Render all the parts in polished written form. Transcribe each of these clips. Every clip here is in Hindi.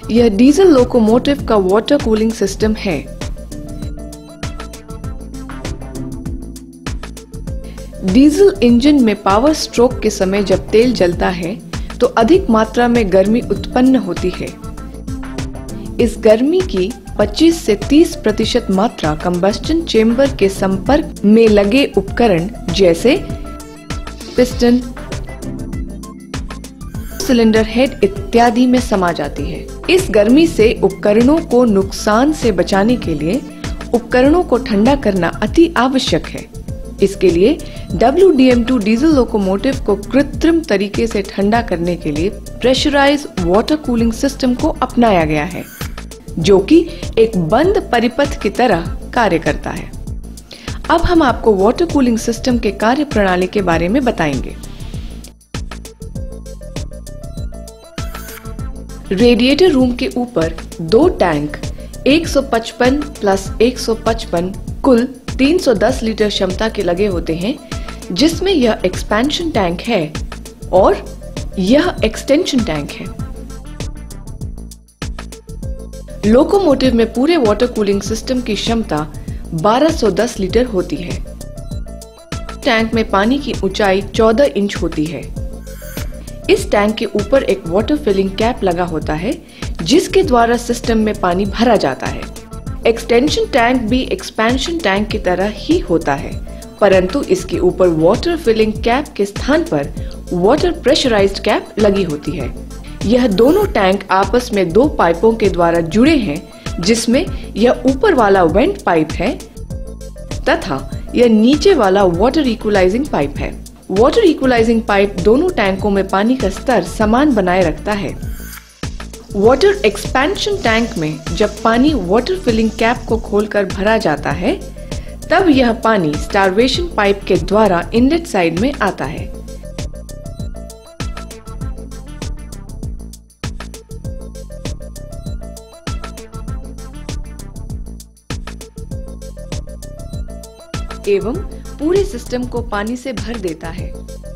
यह डीजल लोकोमोटिव का वाटर कूलिंग सिस्टम है। डीजल इंजन में पावर स्ट्रोक के समय जब तेल जलता है तो अधिक मात्रा में गर्मी उत्पन्न होती है। इस गर्मी की 25 से 30% मात्रा कंबस्टन चेंबर के संपर्क में लगे उपकरण जैसे पिस्टन, सिलेंडर हेड इत्यादि में समा जाती है। इस गर्मी से उपकरणों को नुकसान से बचाने के लिए उपकरणों को ठंडा करना अति आवश्यक है। इसके लिए WDM2 डीजल लोकोमोटिव को कृत्रिम तरीके से ठंडा करने के लिए प्रेशराइज्ड वाटर कूलिंग सिस्टम को अपनाया गया है, जो कि एक बंद परिपथ की तरह कार्य करता है। अब हम आपको वाटर कूलिंग सिस्टम के कार्य प्रणाली के बारे में बताएंगे। रेडिएटर रूम के ऊपर 2 टैंक 155 प्लस 155 कुल 310 लीटर क्षमता के लगे होते हैं, जिसमें यह एक्सपेंशन टैंक है और यह एक्सटेंशन टैंक है। लोकोमोटिव में पूरे वाटर कूलिंग सिस्टम की क्षमता 1210 लीटर होती है। टैंक में पानी की ऊंचाई 14 इंच होती है। इस टैंक के ऊपर एक वाटर फिलिंग कैप लगा होता है, जिसके द्वारा सिस्टम में पानी भरा जाता है। एक्सटेंशन टैंक भी एक्सपेंशन टैंक की तरह ही होता है, परंतु इसके ऊपर वाटर फिलिंग कैप के स्थान पर वाटर प्रेशराइज्ड कैप लगी होती है। यह दोनों टैंक आपस में 2 पाइपों के द्वारा जुड़े हैं, जिसमें यह ऊपर वाला वेंट पाइप है तथा यह नीचे वाला वाटर इक्वलाइजिंग पाइप है। वाटर इक्वलाइजिंग पाइप दोनों टैंकों में पानी का स्तर समान बनाए रखता है। वाटर एक्सपेंशन टैंक में जब पानी वाटर फिलिंग कैप को खोलकर भरा जाता है, तब यह पानी स्टार्वेशन पाइप के द्वारा इनलेट साइड में आता है। एवं पूरे सिस्टम को पानी से भर देता है।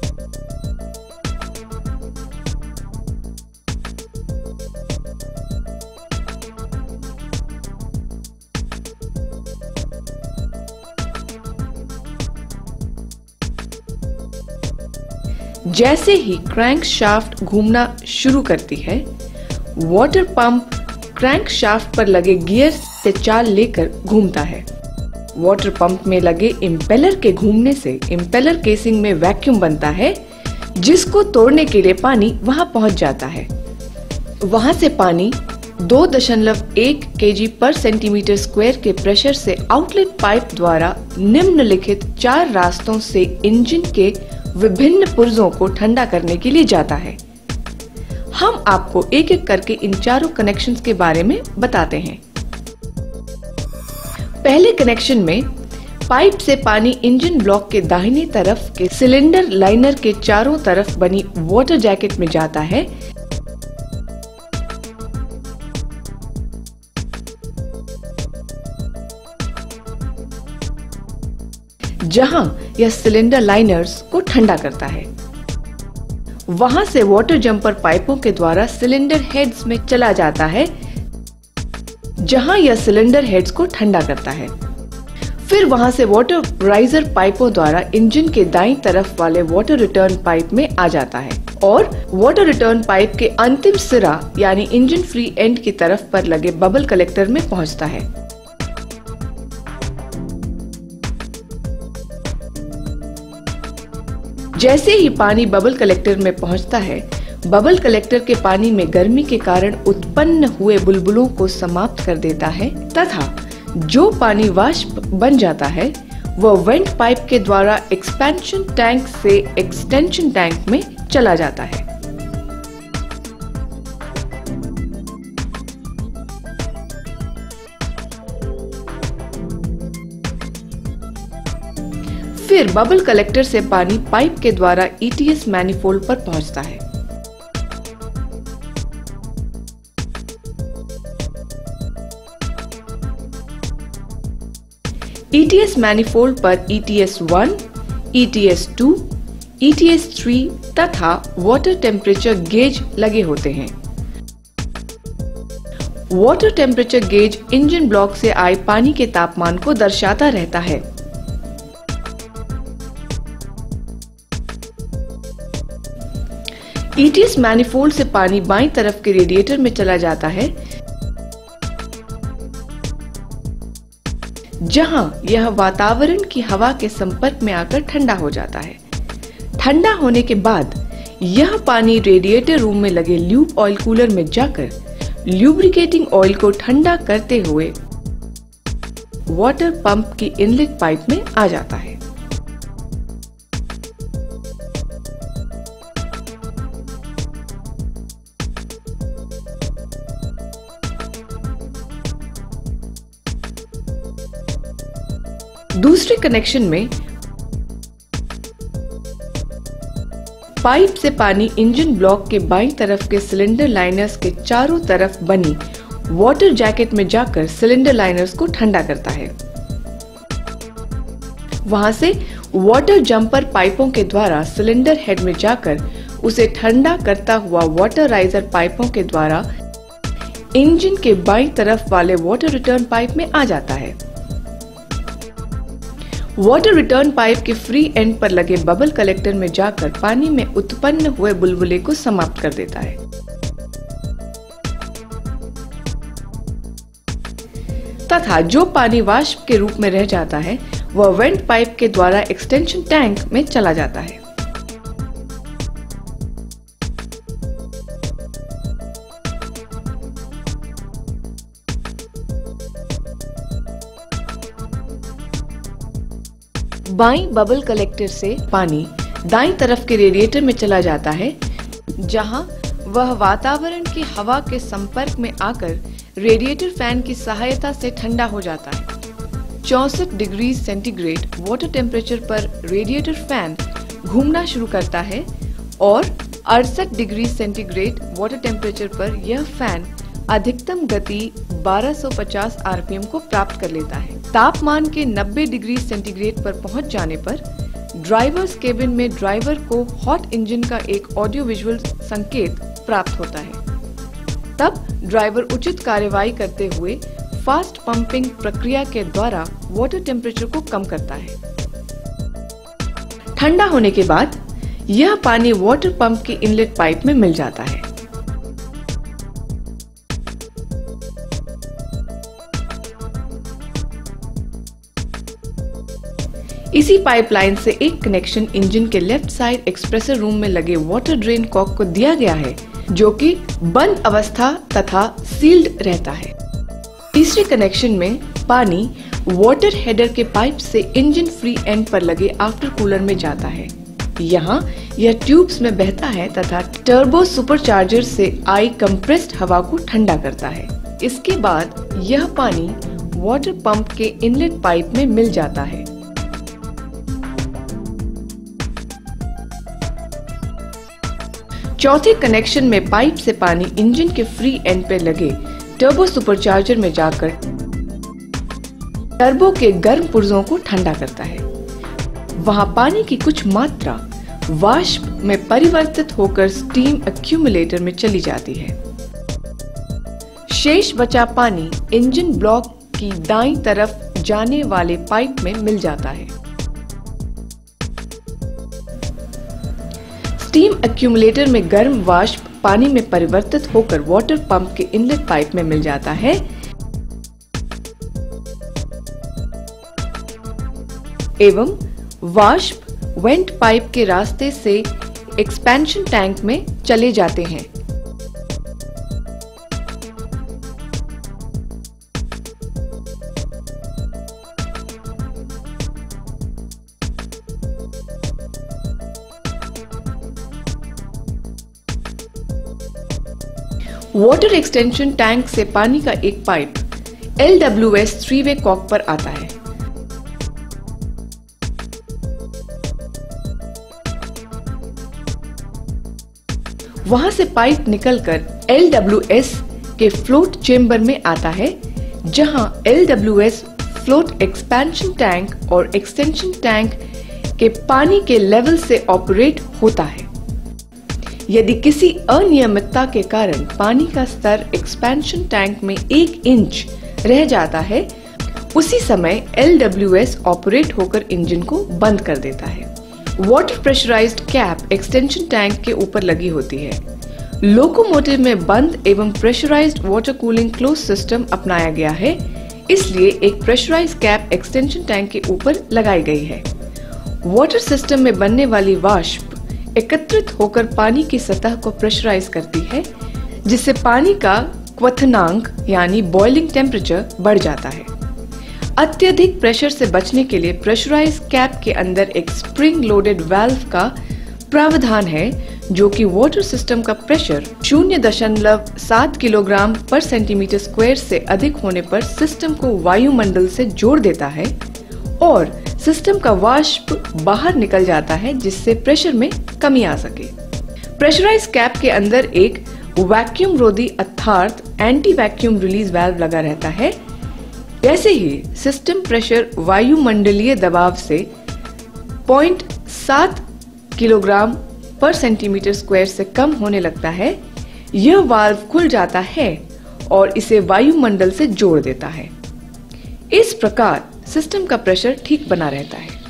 जैसे ही क्रैंक शाफ्ट घूमना शुरू करती है, वाटर पंप क्रैंक शाफ्ट पर लगे गियर से चाल लेकर घूमता है। वाटर पंप में लगे इम्पेलर के घूमने से इम्पेलर केसिंग में वैक्यूम बनता है, जिसको तोड़ने के लिए पानी वहां पहुंच जाता है। वहां से पानी 2.1 kg पर सेंटीमीटर स्क्वायर के प्रेशर से आउटलेट पाइप द्वारा निम्नलिखित 4 रास्तों से इंजन के विभिन्न पुर्जों को ठंडा करने के लिए जाता है। हम आपको एक एक करके इन चारों कनेक्शंस के बारे में बताते हैं। पहले कनेक्शन में पाइप से पानी इंजन ब्लॉक के दाहिनी तरफ के सिलेंडर लाइनर के चारों तरफ बनी वाटर जैकेट में जाता है, जहां यह सिलेंडर लाइनर्स को ठंडा करता है। वहां से वाटर जंपर पाइपों के द्वारा सिलेंडर हेड्स में चला जाता है, जहां यह सिलेंडर हेड्स को ठंडा करता है। फिर वहां से वाटर राइजर पाइपों द्वारा इंजन के दाईं तरफ वाले वाटर रिटर्न पाइप में आ जाता है और वाटर रिटर्न पाइप के अंतिम सिरा यानी इंजन फ्री एंड की तरफ पर लगे बबल कलेक्टर में पहुंचता है। जैसे ही पानी बबल कलेक्टर में पहुंचता है, बबल कलेक्टर के पानी में गर्मी के कारण उत्पन्न हुए बुलबुलों को समाप्त कर देता है तथा जो पानी वाष्प बन जाता है वह वेंट पाइप के द्वारा एक्सपेंशन टैंक से एक्सटेंशन टैंक में चला जाता है। फिर बबल कलेक्टर से पानी पाइप के द्वारा ETS मैनिफोल्ड पर पहुंचता है। ETS मैनिफोल्ड पर ETS1, ETS2, ETS3 तथा वाटर टेम्परेचर गेज लगे होते हैं। Water temperature gauge engine block से आए पानी के तापमान को दर्शाता रहता है। ETS मैनिफोल्ड से पानी बाईं तरफ के रेडिएटर में चला जाता है, जहां यह वातावरण की हवा के संपर्क में आकर ठंडा हो जाता है। ठंडा होने के बाद यह पानी रेडिएटर रूम में लगे ल्यूब ऑयल कूलर में जाकर ल्यूब्रिकेटिंग ऑयल को ठंडा करते हुए वाटर पंप की इनलेट पाइप में आ जाता है। दूसरे कनेक्शन में पाइप से पानी इंजन ब्लॉक के बाईं तरफ के सिलेंडर लाइनर्स के चारों तरफ बनी वाटर जैकेट में जाकर सिलेंडर लाइनर्स को ठंडा करता है। वहां से वाटर जंपर पाइपों के द्वारा सिलेंडर हेड में जाकर उसे ठंडा करता हुआ वाटर राइजर पाइपों के द्वारा इंजन के बाईं तरफ वाले वाटर रिटर्न पाइप में आ जाता है। वाटर रिटर्न पाइप के फ्री एंड पर लगे बबल कलेक्टर में जाकर पानी में उत्पन्न हुए बुलबुले को समाप्त कर देता है। तथा जो पानी वाष्प के रूप में रह जाता है वह वेंट पाइप के द्वारा एक्सटेंशन टैंक में चला जाता है। बाईं बबल कलेक्टर से पानी दाईं तरफ के रेडिएटर में चला जाता है, जहां वह वातावरण की हवा के संपर्क में आकर रेडिएटर फैन की सहायता से ठंडा हो जाता है। 64 डिग्री सेंटीग्रेड वाटर टेम्परेचर पर रेडिएटर फैन घूमना शुरू करता है और 68 डिग्री सेंटीग्रेड वाटर टेम्परेचर पर यह फैन अधिकतम गति 1250 आरपीएम को प्राप्त कर लेता है। तापमान के 90 डिग्री सेंटीग्रेड पर पहुंच जाने पर ड्राइवर्स केबिन में ड्राइवर को हॉट इंजन का एक ऑडियो विजुअल संकेत प्राप्त होता है। तब ड्राइवर उचित कार्यवाही करते हुए फास्ट पंपिंग प्रक्रिया के द्वारा वाटर टेम्परेचर को कम करता है। ठंडा होने के बाद यह पानी वाटर पंप की इनलेट पाइप में मिल जाता है। इसी पाइपलाइन से एक कनेक्शन इंजन के लेफ्ट साइड एक्सप्रेसर रूम में लगे वाटर ड्रेन कॉक को दिया गया है, जो कि बंद अवस्था तथा सील्ड रहता है। तीसरे कनेक्शन में पानी वाटर हेडर के पाइप से इंजन फ्री एंड पर लगे आफ्टर कूलर में जाता है। यहाँ यह ट्यूब्स में बहता है तथा टर्बो सुपरचार्जर से आई कंप्रेस्ड हवा को ठंडा करता है। इसके बाद यह पानी वाटर पंप के इनलेट पाइप में मिल जाता है। चौथे कनेक्शन में पाइप से पानी इंजन के फ्री एंड पे लगे टर्बो सुपरचार्जर में जाकर टर्बो के गर्म पुर्जों को ठंडा करता है। वहां पानी की कुछ मात्रा वाष्प में परिवर्तित होकर स्टीम एक्यूमुलेटर में चली जाती है। शेष बचा पानी इंजन ब्लॉक की दाईं तरफ जाने वाले पाइप में मिल जाता है। स्टीम एक्यूमुलेटर में गर्म वाष्प पानी में परिवर्तित होकर वाटर पंप के इनलेट पाइप में मिल जाता है एवं वाष्प वेंट पाइप के रास्ते से एक्सपेंशन टैंक में चले जाते हैं। वाटर एक्सटेंशन टैंक से पानी का एक पाइप LWS 3-वे कॉक पर आता है। वहां से पाइप निकलकर LWS के फ्लोट चेंबर में आता है, जहां LWS फ्लोट एक्सपेंशन टैंक और एक्सटेंशन टैंक के पानी के लेवल से ऑपरेट होता है। यदि किसी अनियमितता के कारण पानी का स्तर एक्सपेंशन टैंक में 1 इंच रह जाता है, उसी समय LWS ऑपरेट होकर इंजन को बंद कर देता है। Water pressurised cap extension tank के ऊपर लगी होती है। लोकोमोटिव में बंद एवं pressurised water cooling close system अपनाया गया है, इसलिए एक प्रेशराइज्ड कैप एक्सटेंशन टैंक के ऊपर लगाई गई है। वाटर सिस्टम में बनने वाली वाष्प एकत्रित होकर पानी की सतह को प्रेशराइज करती है, जिससे पानी का क्वथनांक यानी बॉइलिंग टेम्परेचर बढ़ जाता है। अत्यधिक प्रेशर से बचने के लिए प्रेशराइज कैप के अंदर एक स्प्रिंग लोडेड वाल्व का प्रावधान है, जो कि वाटर सिस्टम का प्रेशर 0.7 किलोग्राम पर सेंटीमीटर स्क्वायर से अधिक होने पर सिस्टम को वायुमंडल से जोड़ देता है और सिस्टम का वाष्प बाहर निकल जाता है, जिससे प्रेशर में कमी आ सके। प्रेशराइज कैप के अंदर एक वैक्यूम रोधी अर्थात एंटी वैक्यूम रिलीज वाल्व लगा रहता है। जैसे ही सिस्टम प्रेशर वायुमंडलीय दबाव से 0.7 किलोग्राम पर सेंटीमीटर स्क्वायर से कम होने लगता है, यह वाल्व खुल जाता है और इसे वायुमंडल से जोड़ देता है। इस प्रकार सिस्टम का प्रेशर ठीक बना रहता है।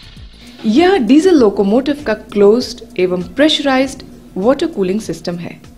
यह डीजल लोकोमोटिव का क्लोज्ड एवं प्रेशराइज्ड वाटर कूलिंग सिस्टम है।